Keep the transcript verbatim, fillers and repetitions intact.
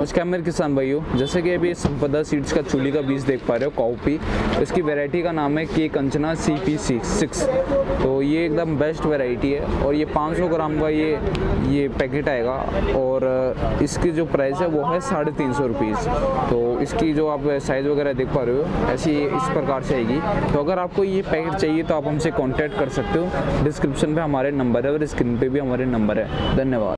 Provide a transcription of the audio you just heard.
नमस्कार मेरे किसान भाइयों, जैसे कि अभी संपदा सीड्स का चूली का बीज देख पा रहे हो कॉपी, तो इसकी वैरायटी का नाम है के कंचना सी पी सिक्स। तो ये एकदम बेस्ट वैरायटी है और ये पाँच सौ ग्राम का ये ये पैकेट आएगा और इसकी जो प्राइस है वो है साढ़े तीन सौ रुपीज़। तो इसकी जो आप साइज़ वगैरह देख पा रहे हो ऐसी इस प्रकार से आएगी। तो अगर आपको ये पैकेट चाहिए तो आप हमसे कॉन्टैक्ट कर सकते हो। डिस्क्रिप्शन पे हमारे नंबर है और स्क्रीन पे भी हमारे नंबर है। धन्यवाद।